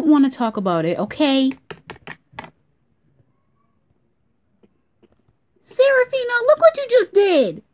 don't want to talk about it, okay? Serafina, look what you just did.